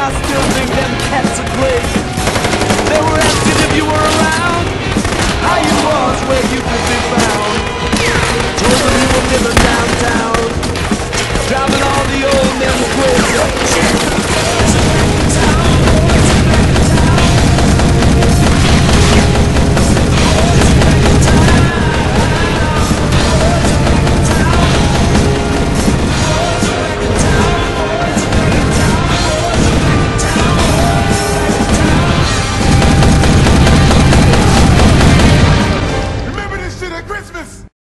I still think them cats are great. They were asking if you were around.